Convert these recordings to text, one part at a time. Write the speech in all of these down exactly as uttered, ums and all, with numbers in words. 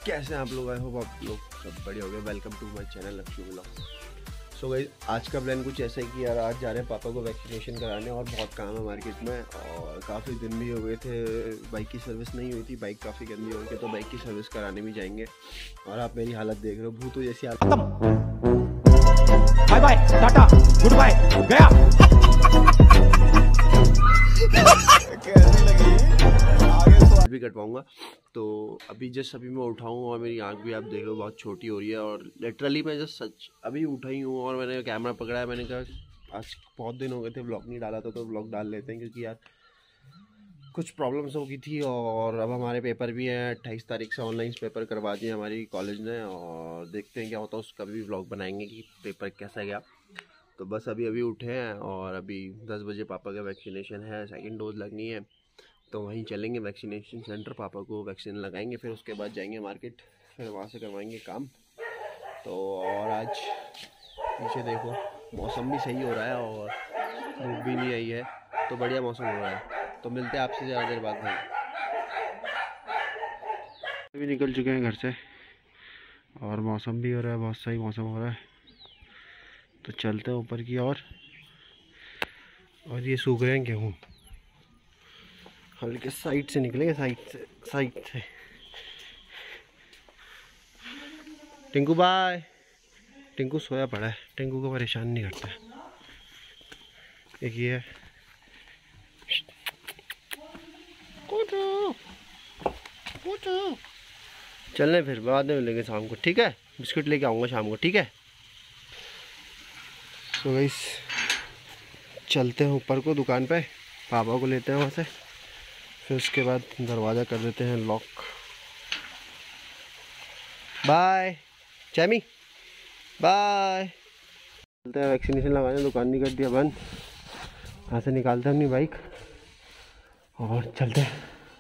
कैसे हैं आप लोग? आई होप आप लोग सब बढ़िया हो गए। Welcome to my channel Lakshmi vlogs. So guys, आज का प्लान कुछ ऐसा है कि यार आज जा रहे हैं पापा को वैक्सीनेशन कराने और बहुत काम है मार्केट में और काफ़ी दिन भी हो गए थे, बाइक की सर्विस नहीं हुई थी, बाइक काफ़ी गंदी हो गई थी, तो बाइक की सर्विस कराने भी जाएंगे। और आप मेरी हालत देख रहे हो, भूतों जैसी हालत। Bye bye tata good bye गया। कैसी लगी? आगे भी कटवाऊंगा। तो अभी जस्ट अभी मैं उठाऊँ और मेरी आंख भी आप देख लो बहुत छोटी हो रही है और लिटरली मैं जस्ट सच अभी उठा ही हूँ और मैंने कैमरा पकड़ा है। मैंने कहा आज बहुत दिन हो गए थे व्लॉग नहीं डाला था, तो व्लॉग डाल लेते हैं क्योंकि यार कुछ प्रॉब्लम्स हो गई थी और अब हमारे पेपर भी हैं। अट्ठाईस तारीख से ऑनलाइन पेपर करवा दिए हमारी कॉलेज ने और देखते हैं क्या होता है, उसका भी व्लॉग बनाएंगे कि पेपर कैसा गया। तो बस अभी अभी उठे हैं और अभी दस बजे पापा का वैक्सीनेशन है, सेकेंड डोज लगनी है, तो वहीं चलेंगे वैक्सीनेशन सेंटर, पापा को वैक्सीन लगाएंगे, फिर उसके बाद जाएंगे मार्केट, फिर वहाँ से करवाएंगे काम। तो और आज पीछे देखो मौसम भी सही हो रहा है और धूप भी नहीं आई है, तो बढ़िया मौसम हो रहा है। तो मिलते हैं आपसे ज़्यादा देर बाद भाई। अभी निकल चुके हैं घर से और मौसम भी हो रहा है, बहुत सही मौसम हो रहा है, तो चलते हैं ऊपर की ओर। और, और ये सूख रहे हैं गेहूँ, हल्के साइड से निकलेंगे, साइड से साइड से। टिंकू बाय। टिंकू सोया पड़ा है, टिंकू को परेशान नहीं करता है। एक ये है, चलने फिर बाद में मिलेंगे शाम को, ठीक है? बिस्किट लेके आऊँगा शाम को, ठीक है? तो गाइस चलते हैं ऊपर को दुकान पे, पापा को लेते हैं वहाँ से, फिर उसके बाद दरवाज़ा कर देते हैं लॉक। Bye चैमी, bye. चलते हैं वैक्सीनेशन लगाने, दुकान नहीं कर दिया बंद। यहाँ से निकालते हैं अपनी बाइक और चलते हैं।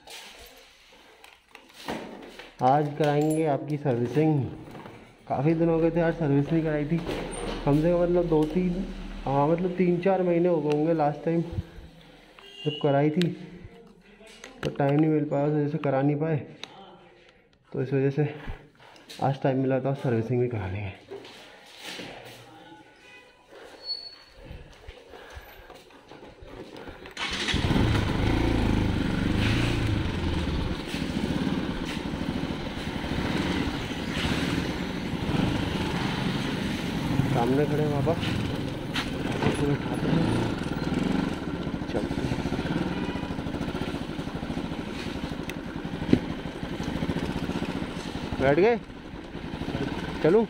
आज कराएंगे आपकी सर्विसिंग। काफ़ी दिन हो गए थे यार सर्विस नहीं कराई थी, कम से कम मतलब दो तीन हाँ मतलब तीन चार महीने हो गए होंगे लास्ट टाइम जब कराई थी, तो टाइम नहीं मिल पाया, उस वजह से करा नहीं पाए। तो इस वजह से आज टाइम मिला था, सर्विसिंग भी करा लेंगे। सामने खड़े पापा, उसको उठाते हैं, चलते हैं। बैठ गए, चलूं?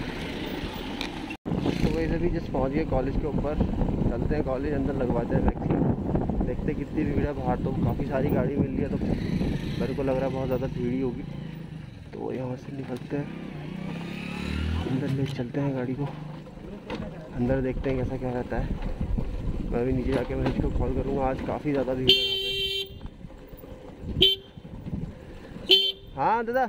तो वैसे भी जस्ट पहुंच गए कॉलेज के ऊपर, चलते हैं कॉलेज, अंदर लगवाते हैं वैक्सीन। देखते हैं कितनी भीड़ है बाहर, तो काफ़ी सारी गाड़ी मिल रही है, तो मेरे को लग रहा है बहुत ज़्यादा भीड़ ही होगी। तो यहाँ से निकलते हैं, अंदर ले चलते हैं गाड़ी को, अंदर देखते हैं कैसा क्या रहता है। मैं भी नीचे जाके मैं इसको कॉल करूँगा, आज काफ़ी ज़्यादा भीड़ है यहाँ पे। हाँ दादा,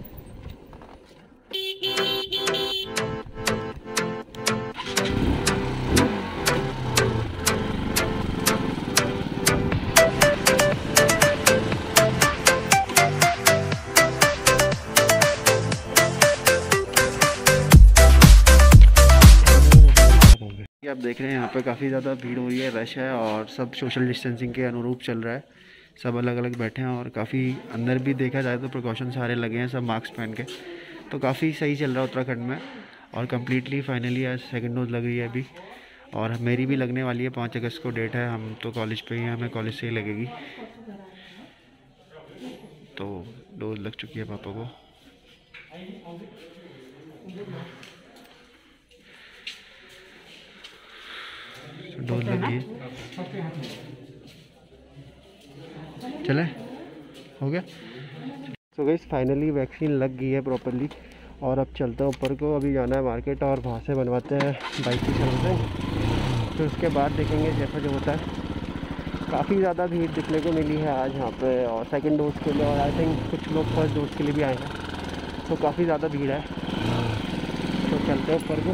आप देख रहे हैं यहाँ पे काफ़ी ज़्यादा भीड़ हो रही है, रश है और सब सोशल डिस्टेंसिंग के अनुरूप चल रहा है, सब अलग अलग बैठे हैं और काफ़ी अंदर भी देखा जाए तो प्रिकॉशन सारे लगे हैं, सब मास्क पहन के, तो काफ़ी सही चल रहा है उत्तराखंड में। और कम्प्लीटली फाइनली आज सेकेंड डोज लग रही है अभी, और मेरी भी लगने वाली है, पाँच अगस्त को डेट है। हम तो कॉलेज पे ही हैं, हमें कॉलेज से ही लगेगी। तो डोज लग चुकी है पापा को। डोज लगी है, चले हो गया। सो गाइस फाइनली वैक्सीन लग गई है प्रॉपरली और अब चलते हैं ऊपर को। अभी जाना है मार्केट और वहाँ से बनवाते हैं बाइक की सर्विसिंग, फिर उसके बाद देखेंगे जैसा जो होता है। काफ़ी ज़्यादा भीड़ दिखने को मिली है आज यहाँ पे, और सेकंड डोज के लिए, और आई थिंक कुछ लोग फर्स्ट डोज के लिए भी आए हैं, तो काफ़ी ज़्यादा भीड़ है। तो चलते हैं ऊपर को।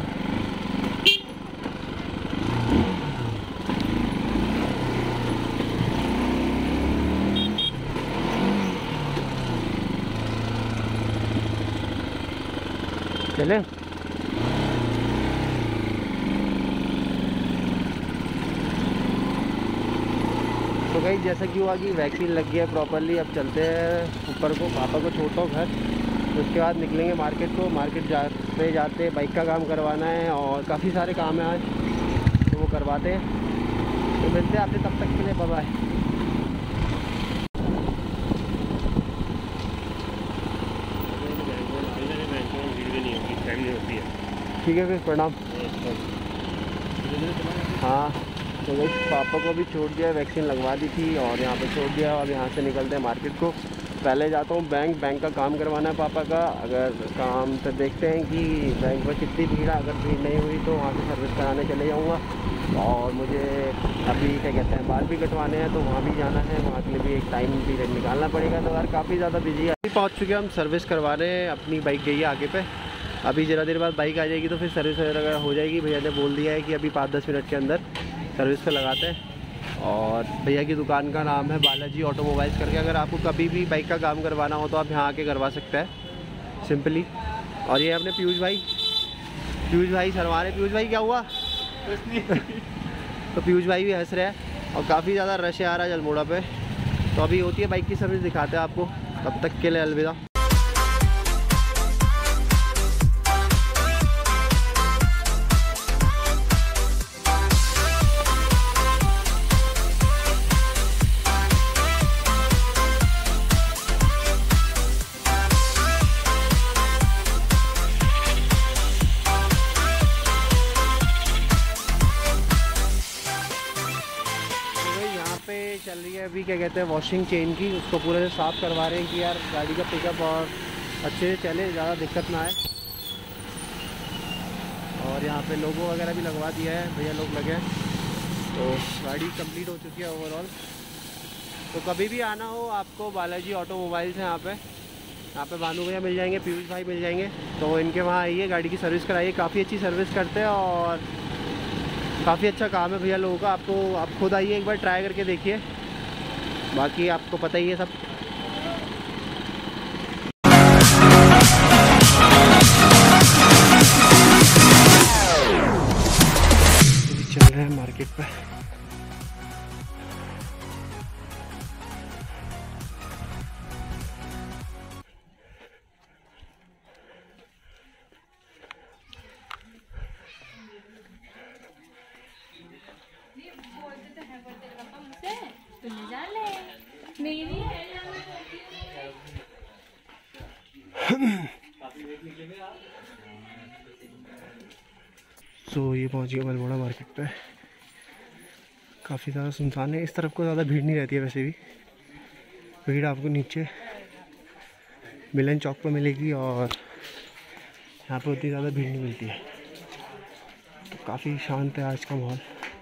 चले। तो भाई जैसा कि हुआ कि वैक्सीन लग गया प्रॉपरली, अब चलते हैं ऊपर को, पापा को छोड़ता हूँ घर, तो उसके बाद निकलेंगे मार्केट को। मार्केट जाते जाते बाइक का काम करवाना है और काफ़ी सारे काम है आज, तो वो करवाते हैं। तो मिलते हैं आपसे, तब तक के लिए बाय बाय। ठीक है फिर, प्रणाम। हाँ तो भाई पापा को भी छोड़ दिया, वैक्सीन लगवा दी थी और यहाँ पे छोड़ दिया। अब यहाँ से निकलते हैं मार्केट को। पहले जाता हूँ बैंक, बैंक का काम करवाना है पापा का। अगर काम तो देखते हैं कि बैंक में कितनी भीड़ है, अगर भीड़ नहीं हुई तो वहाँ से सर्विस कराने चले जाऊँगा। और मुझे अभी क्या कहते हैं बाल भी कटवाने हैं, तो वहाँ भी जाना है, वहाँ के लिए भी एक टाइम पीरियड निकालना पड़ेगा। तो यार काफ़ी ज़्यादा बिजी है। अभी पहुँच चुके हैं हम, सर्विस करवा रहे हैं। अपनी बाइक गई है आगे पे, अभी ज़रा देर बाद बाइक आ जाएगी तो फिर सर्विस वगैरह हो जाएगी। भैया ने बोल दिया है कि अभी पाँच दस मिनट के अंदर सर्विस पे लगाते हैं। और भैया की दुकान का नाम है बालाजी ऑटोमोबाइल्स करके। अगर आपको कभी भी बाइक का काम करवाना हो तो आप यहाँ आके करवा सकते हैं सिंपली। और ये अपने पीयूष भाई, पीयूष भाई शर्मा रहे। पीयूष भाई क्या हुआ? तो पीयूष भाई भी हंस रहे हैं और काफ़ी ज़्यादा रश आ रहा है जलमोड़ा पे। तो अभी होती है बाइक की सर्विस, दिखाते हैं आपको। तब तक के लिए अलविदा। चल रही है अभी क्या कहते हैं वॉशिंग चेन की, उसको पूरे से साफ़ करवा रहे हैं कि यार गाड़ी का पिकअप और अच्छे से चले, ज़्यादा दिक्कत ना आए। और यहाँ पे लोगो वगैरह भी लगवा दिया है, भैया लोग लगे हैं। तो गाड़ी कंप्लीट हो चुकी है ओवरऑल। तो कभी भी आना हो आपको, बालाजी ऑटोमोबाइल्स है यहाँ पे। यहाँ पे भानु भैया मिल जाएंगे, पीयूष भाई मिल जाएंगे। तो इनके वहाँ आइए, गाड़ी की सर्विस कराइए। काफ़ी अच्छी सर्विस करते हैं और काफ़ी अच्छा काम है भैया लोगों का। आपको आप खुद आइए, एक बार ट्राई करके देखिए, बाकी आपको पता ही है सब। चल रहे हैं मार्केट पे। तो ये पहुंच गया बलमोड़ा मार्केट पे। काफ़ी ज़्यादा सुनसान है, इस तरफ को ज़्यादा भीड़ नहीं रहती है। वैसे भी भीड़ आपको नीचे मिलन चौक पर मिलेगी और यहाँ पे उतनी ज़्यादा भीड़ नहीं मिलती है। तो काफ़ी शांत है आज का माहौल।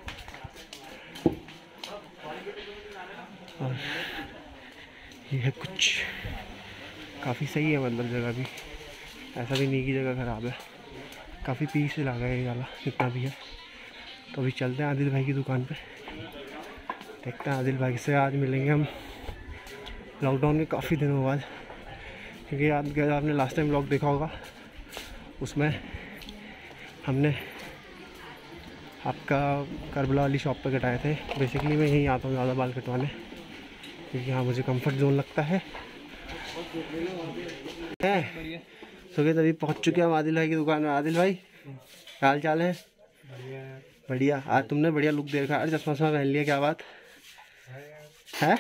और ये है कुछ काफ़ी सही है, मतलब जगह भी ऐसा भी नहीं कि जगह ख़राब है। काफ़ी पीस से लगा है ये वाला जितना भी है। तो अभी चलते हैं आदिल भाई की दुकान पे, देखते हैं आदिल भाई से आज मिलेंगे हम लॉकडाउन के काफ़ी दिनों बाद। क्योंकि याद गया आपने लास्ट टाइम व्लॉग देखा होगा, उसमें हमने आपका करबला वाली शॉप पे कटाए थे। बेसिकली मैं यहीं आता हूँ ज़्यादा बाल कटवाने, क्योंकि यहाँ मुझे कंफर्ट जोन लगता है। सो गए तभी पहुँच चुके हैं हम आदिल भाई की दुकान में। आदिल भाई क्या हाल चाल है? बढ़िया बढ़िया। आज तुमने बढ़िया लुक दे रखा है, चश्मा वश्मा पहन लिया, क्या बात है?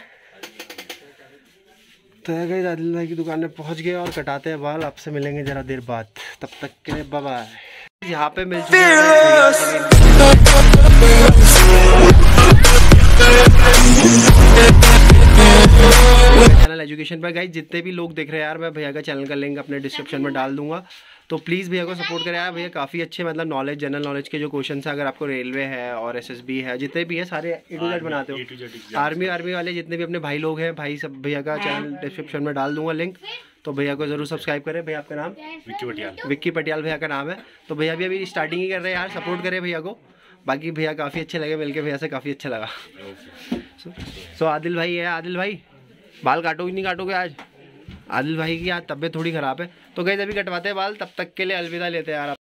तो है गई आदिल भाई की दुकान में पहुँच गए और कटाते हैं बाल। आपसे मिलेंगे ज़रा देर बाद, तब तक के लिए बाय बाय। यहाँ पे मिल चुके हैं चैनल एजुकेशन पर। गाइस जितने भी लोग देख रहे हैं यार, मैं भैया का चैनल का लिंक अपने डिस्क्रिप्शन में डाल दूंगा, तो प्लीज़ भैया को सपोर्ट करें यार। भैया काफ़ी अच्छे मतलब नॉलेज, जनरल नॉलेज के जो क्वेश्चन है, अगर आपको रेलवे है और एसएसबी है, जितने भी है सारे ए टू जेड बनाते हो, आर्मी आर्मी वाले जितने भी अपने भाई लोग हैं, भाई सब भैया का चैनल डिस्क्रिप्शन में डाल दूंगा लिंक। तो भैया को ज़रूर सब्सक्राइब करें। भैया आपका नाम? विक्की पटियाल। विक्की पटियाल भैया का नाम है। तो भैया भी अभी स्टार्टिंग ही कर रहे हैं यार, सपोर्ट करें भैया को। बाकी भैया काफ़ी अच्छे लगे, मिलके भैया से काफ़ी अच्छा लगा। सो so, so, आदिल भाई है। आदिल भाई बाल काटोगे नहीं काटोगे आज? आदिल भाई की आज तबीयत थोड़ी ख़राब है, तो गाइस अभी कटवाते हैं बाल, तब तक के लिए अलविदा लेते हैं यार।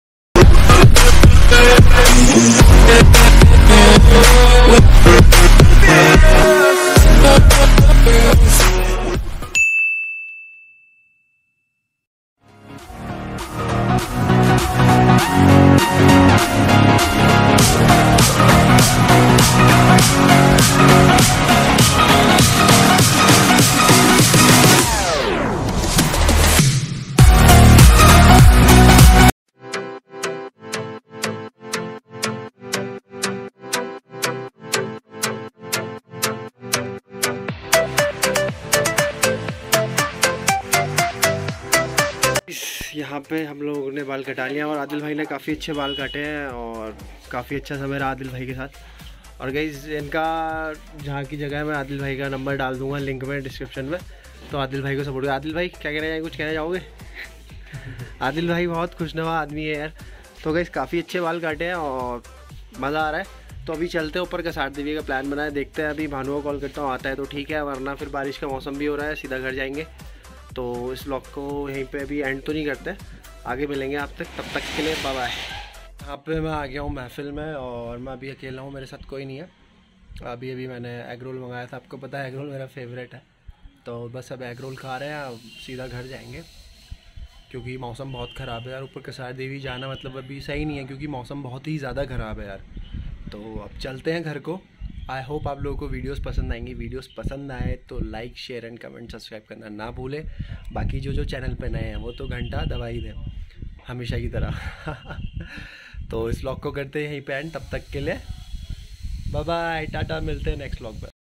यहाँ पे हम लोगों ने बाल कटा लिया और आदिल भाई ने काफ़ी अच्छे बाल काटे हैं और काफ़ी अच्छा समय रहा आदिल भाई के साथ। और गाइस इनका जहाँ की जगह है मैं आदिल भाई का नंबर डाल दूँगा लिंक में डिस्क्रिप्शन में, तो आदिल भाई को सपोर्ट करें। आदिल भाई क्या कहना चाहिए, कुछ कहना चाहोगे? आदिल भाई बहुत खुशनवा आदमी है यार। तो गाइस काफ़ी अच्छे बाल काटे हैं और मज़ा आ रहा है। तो अभी चलते हैं ऊपर कसार देवी का प्लान बनाए, देखते हैं। अभी भानु को कॉल करता हूँ, आता है तो ठीक है, वरना फिर बारिश का मौसम भी हो रहा है, सीधा घर जाएंगे। तो इस व्लॉग को यहीं पे अभी एंड तो नहीं करते, आगे मिलेंगे आप तक, तब तक के लिए बाय बाय। यहाँ पे मैं आ गया हूँ महफिल में और मैं अभी अकेला हूँ, मेरे साथ कोई नहीं है। अभी अभी मैंने एग रोल मंगाया था, आपको पता है एग रोल मेरा फेवरेट है। तो बस अब एग रोल खा रहे हैं, अब सीधा घर जाएंगे क्योंकि मौसम बहुत ख़राब है यार। ऊपर कसार देवी जाना मतलब अभी सही नहीं है क्योंकि मौसम बहुत ही ज़्यादा ख़राब है यार। तो अब चलते हैं घर को। आई होप आप लोगों को वीडियोस पसंद आएंगी। वीडियोस पसंद आए तो like share and comment subscribe करना ना भूलें। बाकी जो जो चैनल पे नए हैं वो तो घंटा दबा ही दें हमेशा की तरह। तो इस व्लॉग को करते हैं यहीं पे एंड, तब तक के लिए बाय बाय, टाटा, मिलते हैं नेक्स्ट व्लॉग पे।